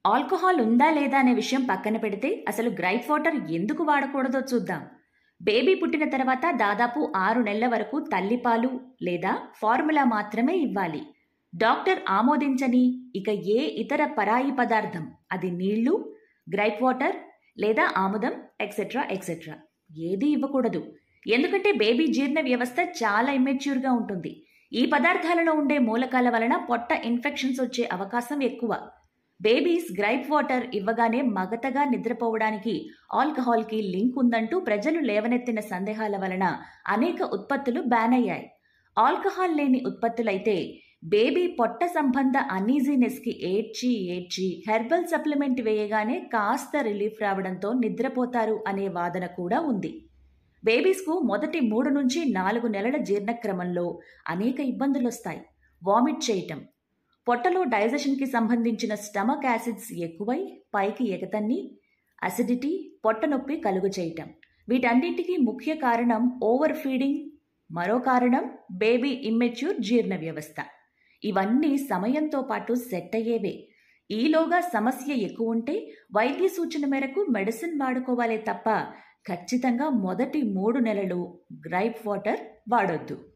Alcohol ఉందా లేదా అనే విషయం పక్కన పెడితే అసలు గ్రైప్ వాటర్ ఎందుకు వాడకూడదో చూద్దాం. బేబీ పుట్టిన తర్వాత దాదాపు 6 నెలల వరకు తల్లిపాలు లేదా ఫార్ములా మాత్రమే ఇవ్వాలి. డాక్టర్ ఆమోదించని ఇక ఏ ఇతర పరాయి పదార్థం, అది నీళ్లు, గ్రైప్ వాటర్ లేదా ఆముదం ఎక్సెట్రా ఎక్సెట్రా ఏదీ ఇవ్వకూడదు. ఎందుకంటే బేబీ జీర్ణ వ్యవస్థ చాలా ఇమ్మెచ్యూర్గా ఉంటుంది. ఈ పదార్థాలలో ఉండే మూలకాల వలన పొట్ట ఇన్ఫెక్షన్స్ వచ్చే అవకాశం ఎక్కువ. బేబీస్ గ్రైప్ వాటర్ ఇవ్వగానే మగతగా నిద్రపోవడానికి ఆల్కహాల్కి లింక్ ఉందంటూ ప్రజలు లేవనెత్తిన సందేహాల వలన అనేక ఉత్పత్తులు బ్యాన్ అయ్యాయి. ఆల్కహాల్ లేని ఉత్పత్తులైతే బేబీ పొట్ట సంబంధ అనీజీనెస్కి ఏడ్చి హెర్బల్ సప్లిమెంట్ వేయగానే కాస్త రిలీఫ్ రావడంతో నిద్రపోతారు అనే వాదన కూడా ఉంది. బేబీస్కు మొదటి 3 నుంచి 4 నెలల జీర్ణక్రమంలో అనేక ఇబ్బందులు వస్తాయి. వామిట్ చేయటం, పొట్టలో డైజెషన్కి సంబంధించిన స్టమక్ యాసిడ్స్ ఎక్కువై పైకి ఎగతన్ని, అసిడిటీ, పొట్ట నొప్పి కలుగు చేయటం. వీటన్నింటికీ ముఖ్య కారణం ఓవర్ ఫీడింగ్, మరో కారణం బేబీ ఇమ్మెచ్యూర్ జీర్ణ వ్యవస్థ. ఇవన్నీ సమయంతో పాటు సెట్ అయ్యేవే. ఈలోగా సమస్య ఎక్కువ ఉంటే వైద్య సూచన మేరకు మెడిసిన్ వాడుకోవాలే తప్ప ఖచ్చితంగా మొదటి 3 నెలలు గ్రైప్ వాటర్ వాడొద్దు.